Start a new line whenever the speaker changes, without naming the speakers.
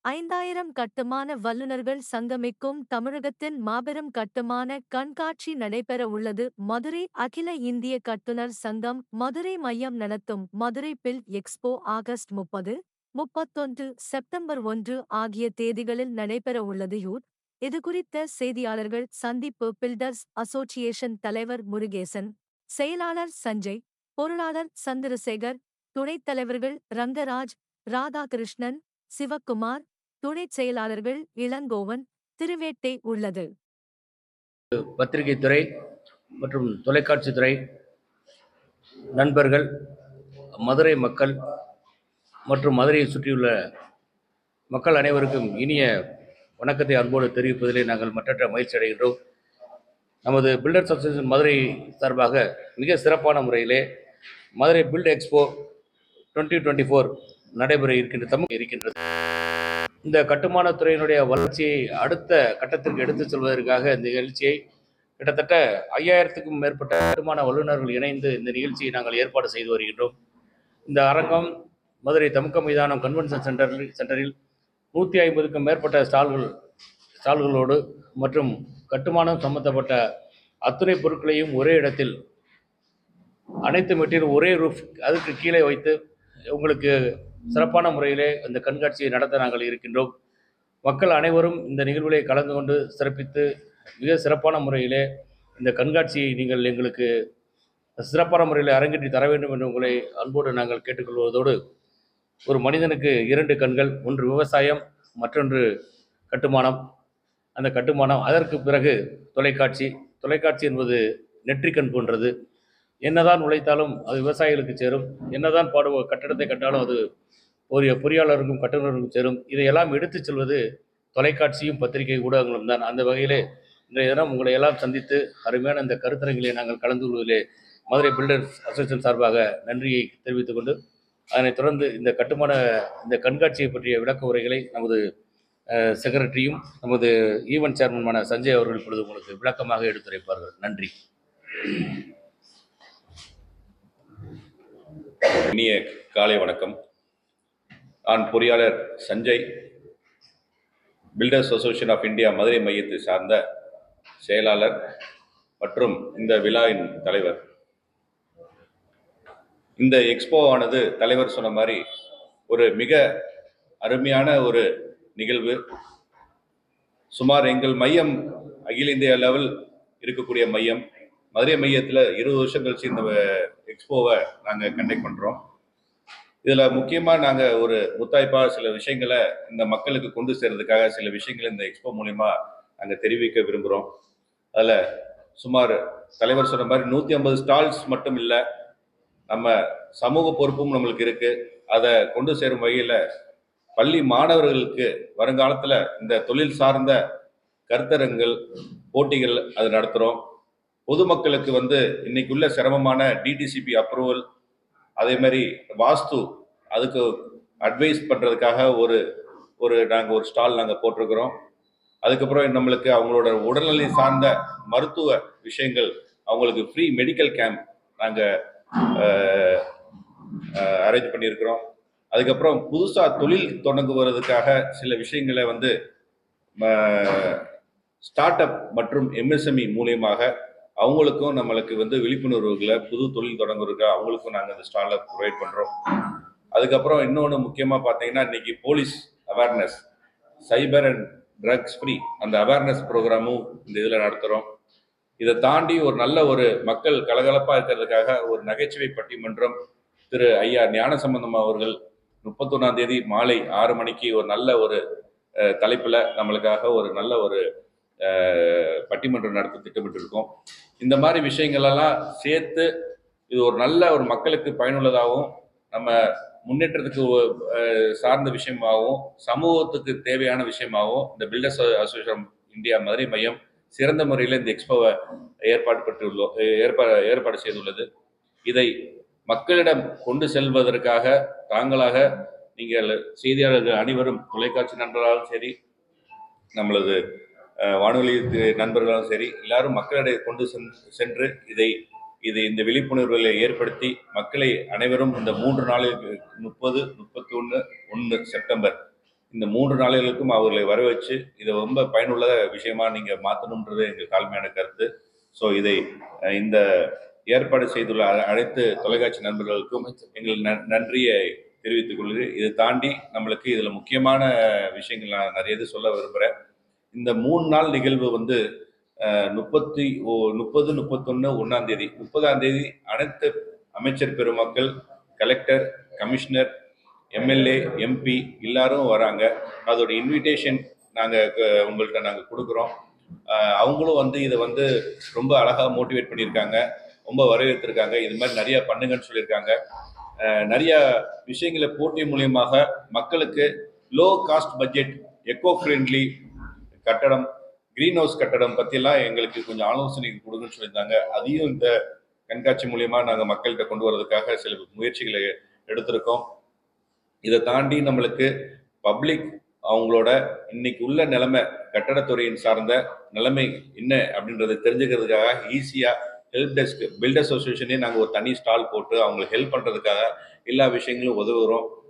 5000 கட்டுமான வல்லுநர்கள் சங்கமிக்கும் தமிழகத்தின் மாபெரும் கட்டுமான கண்காட்சி நடைபெற உள்ளது. மதுரை அகில இந்திய கட்டுனர் சங்கம் மதுரை மையம் நடத்தும் Madurai build expo August 30, 31 September 1 ஆகிய தேதிகளில் நடைபெற உள்ளது. இதுகுறித்த செய்தியாளர்கள் சந்திப்பு. பில்டர்ஸ் அசோசியேஷன் தலைவர் முருகேசன், செயலாளர் சஞ்சய், பொருளாளர் சந்திரசேகர், துணைத் தலைவர்கள் ரங்கராஜ், ராதாகிருஷ்ணன், சிவக்குமார், துணைச் செயலாளர்கள் இளங்கோவன், திருவேட்டை உள்ளது.
பத்திரிகை துறை மற்றும் தொலைக்காட்சி துறை நண்பர்கள், மதுரை மக்கள் மற்றும் மதுரையை சுற்றியுள்ள மக்கள் அனைவருக்கும் இனிய வணக்கத்தை அன்போடு தெரிவிப்பதிலே நாங்கள் மற்றற்ற மகிழ்ச்சி அடைகின்றோம். நமது பில்டர்ஸ் அசோசியேஷன் மதுரை சார்பாக மிக சிறப்பான முறையிலே மதுரை பில்ட் எக்ஸ்போ 2024 நடைபெற இருக்கின்றது. இந்த கட்டுமான துறையினுடைய வளர்ச்சியை அடுத்த கட்டத்திற்கு எடுத்துச் செல்வதற்காக இந்த நிகழ்ச்சியை கிட்டத்தட்ட 5000க்கும் மேற்பட்ட கட்டுமான வல்லுநர்கள் இணைந்து இந்த நிகழ்ச்சியை நாங்கள் ஏற்பாடு செய்து வருகின்றோம். இந்த அரங்கம் மதுரை தமுக்க மைதானம் கன்வென்ஷன் சென்டரில் 150க்கும் மேற்பட்ட ஸ்டால்களோடு மற்றும் கட்டுமானம் சம்பந்தப்பட்ட அத்துணை பொருட்களையும் ஒரே இடத்தில் அனைத்து மெட்டீரியல் ஒரே ரூஃப் அதுக்கு கீழே வைத்து உங்களுக்கு சிறப்பான முறையிலே இந்த கண்காட்சியை நடத்த நாங்கள் இருக்கின்றோம். மக்கள் அனைவரும் இந்த நிகழ்விலே கலந்து கொண்டு சிறப்பித்து மிக சிறப்பான முறையிலே இந்த கண்காட்சியை நீங்கள் எங்களுக்கு சிறப்பான முறையில் அரங்கேற்றி தர வேண்டும் என்று உங்களை அன்போடு நாங்கள் கேட்டுக்கொள்வதோடு, ஒரு மனிதனுக்கு 2 கண்கள், ஒன்று விவசாயம், மற்றொன்று கட்டுமானம். அந்த கட்டுமானம், அதற்கு பிறகு தொலைக்காட்சி என்பது நெற்றிக்கண் போன்றது. என்னதான் உழைத்தாலும் அது விவசாயிகளுக்கு சேரும், என்னதான் கட்டடத்தை கட்டாலும் அது பொறியாளருக்கும் கட்டுநருக்கும் சேரும். இதையெல்லாம் எடுத்துச் செல்வது தொலைக்காட்சியும் பத்திரிகை ஊடகங்களும் தான். அந்த வகையிலே இன்றைய தினம் உங்களை எல்லாம் சந்தித்து அருமையான இந்த கருத்தரங்கிலே நாங்கள் கலந்து கொள்வதிலே மதுரை பில்டர்ஸ் அசோசியேஷன் சார்பாக நன்றியை தெரிவித்துக் கொண்டு, அதனைத் தொடர்ந்து இந்த கண்காட்சியை பற்றிய விளக்க உரைகளை நமது செக்ரட்டரியும் நமது ஈவென்ட் சேர்மனுமான சஞ்சய் அவர்கள் இப்பொழுது உங்களுக்கு விளக்கமாக எடுத்துரைப்பார்கள். நன்றி.
இனிய காலை வணக்கம். நான் பொறியாளர் Sanjay, builders association of India Madurai மையத்தை சார்ந்த செயலாளர் மற்றும் இந்த விழாவின் தலைவர். இந்த எக்ஸ்போ ஆனது தலைவர் சொன்ன மாதிரி ஒரு மிக அருமையான ஒரு நிகழ்வு. சுமார் எங்கள் மையம் அகில இந்திய லெவல் இருக்கக்கூடிய மையம். மதுரை மையத்தில் 20 வருஷம் கழிச்சு இந்த எக்ஸ்போவை நாங்கள் கண்டக்ட் பண்ணுறோம். இதில் முக்கியமாக நாங்கள் ஒரு முத்தாய்ப்பாக சில விஷயங்களை இந்த மக்களுக்கு கொண்டு சேர்றதுக்காக சில விஷயங்களை இந்த எக்ஸ்போ மூலிமா நாங்கள் தெரிவிக்க விரும்புகிறோம். அதில் சுமார் தலைவர் சொன்ன மாதிரி 150 ஸ்டால்ஸ் மட்டும் இல்லை, நம்ம சமூக பொறுப்பும் நம்மளுக்கு இருக்குது. அதை கொண்டு சேரும் வகையில் பள்ளி மாணவர்களுக்கு வருங்காலத்தில் இந்த தொழில் சார்ந்த கருத்தரங்கள், போட்டிகள் அது நடத்துகிறோம். பொதுமக்களுக்கு இன்னைக்குள்ள சிரமமான டிடிசிபி அப்ரூவல், அதே மாதிரி வாஸ்து, அதுக்கு அட்வைஸ் பண்ணுறதுக்காக நாங்கள் ஒரு ஸ்டால் நாங்கள் போட்டிருக்கிறோம். அதுக்கப்புறம் நம்மளுக்கு அவங்களோட உடல்நிலை சார்ந்த மருத்துவ விஷயங்கள், அவங்களுக்கு ஃப்ரீ மெடிக்கல் கேம்ப் நாங்கள் அரேஞ்ச் பண்ணியிருக்கிறோம். அதுக்கப்புறம் புதுசாக தொழில் தொடங்குவதற்காக சில விஷயங்களை ஸ்டார்ட் அப் மற்றும் எம்எஸ்எம்இ மூலியமாக அவங்களுக்கும் நம்மளுக்கு விழிப்புணர்வுகளை புது தொழில் தொடங்குறதுக்காக அவங்களுக்கும் நாங்கள் அந்த ஸ்டாலில் ப்ரொவைட் பண்ணுறோம். அதுக்கப்புறம் இன்னொன்று முக்கியமாக பார்த்தீங்கன்னா, இன்னைக்கு police awareness, cyber and drugs free அந்த அவேர்னஸ் ப்ரோக்ராமும் இந்த இதில் நடத்துகிறோம். இதை தாண்டி ஒரு மக்கள் கலகலப்பாக இருக்கிறதுக்காக ஒரு நகைச்சுவை பட்டிமன்றம் திரு ஐயா ஞானசம்பந்தம் அவர்கள் 31ஆம் தேதி மாலை 6 மணிக்கு ஒரு நல்ல ஒரு தலைப்பில் நம்மளுக்காக ஒரு நல்ல ஒரு பட்டிமன்றம் நடத்த திட்டமிட்டிருக்கோம். இந்த மாதிரி விஷயங்களெல்லாம் சேர்த்து இது ஒரு நல்ல ஒரு மக்களுக்கு பயனுள்ளதாகவும், நம்ம முன்னேற்றத்துக்கு சார்ந்த விஷயமாகவும், சமூகத்துக்கு தேவையான விஷயமாகவும் இந்த பில்டர்ஸ் அசோசியேஷன் இந்தியா மதுரை மையம் சிறந்த முறையில் இந்த எக்ஸ்போவை ஏற்பாடு செய்துள்ளது. இதை மக்களிடம் கொண்டு செல்வதற்காக தாங்களாக நீங்கள் செய்தியாளர்கள் அனைவரும், தொலைக்காட்சி நண்பர்களாலும் சரி, நம்மளது வானொலி நண்பர்களும் சரி, எல்லாரும் மக்களிடையே கொண்டு சென்று இந்த விழிப்புணர்வுகளை ஏற்படுத்தி மக்களை அனைவரும் இந்த 3 நாளில் 30, 31, 1 செப்டம்பர் இந்த 3 நாளைகளுக்கும் அவர்களை வர வச்சு இதை ரொம்ப பயனுள்ள விஷயமா நீங்கள் மாற்றணுன்றது எங்கள் தாழ்மையான கருத்து. ஸோ இதை இந்த ஏற்பாடு செய்துள்ள அனைத்து தொலைக்காட்சி நண்பர்களுக்கும் எங்கள் நன்றியை தெரிவித்துக் கொள்கிறேன். இதை தாண்டி நம்மளுக்கு இதில் முக்கியமான விஷயங்கள் நான் நிறைய இது சொல்ல விரும்புகிறேன். இந்த 3 நாள் நிகழ்வு வந்து 30, 31, 1ஆம் தேதி 30ஆம் தேதி அனைத்து அமைச்சர் பெருமக்கள், கலெக்டர், கமிஷனர், எம்எல்ஏ, எம்பி எல்லாரும் வராங்க. அதோட இன்விடேஷன் உங்கள்கிட்ட நாங்கள் கொடுக்குறோம். அவங்களும் வந்து இதை வந்து ரொம்ப அழகாக மோட்டிவேட் பண்ணியிருக்காங்க, ரொம்ப வரவேற்றிருக்காங்க. இது மாதிரி நிறைய பண்ணுங்கன்னு சொல்லியிருக்காங்க. நிறைய விஷயங்களை போட்டி மூலியமாக மக்களுக்கு low cost budget, eco friendly கட்டடம், கிரீன் ஹவுஸ் கட்டடம் பற்றியெல்லாம் எங்களுக்கு கொஞ்சம் ஆலோசனை கொடுங்கன்னு சொல்லியிருந்தாங்க. அதையும் இந்த கண்காட்சி மூலியமா நாங்கள் மக்கள்கிட்ட கொண்டு வரதுக்காக சில முயற்சிகளை எடுத்திருக்கோம். இதை தாண்டி நம்மளுக்கு பப்ளிக் அவங்களோட இன்னைக்கு உள்ள நிலைமை, கட்டடத்துறையின் சார்ந்த நிலைமை என்ன அப்படின்றத தெரிஞ்சுக்கிறதுக்காக ஈஸியாக ஹெல்ப் டெஸ்க், பில்ட் அசோசியேஷனே நாங்கள் ஒரு தனி ஸ்டால் போட்டு அவங்களுக்கு ஹெல்ப் பண்ணுறதுக்காக எல்லா விஷயங்களும் உதவுகிறோம்.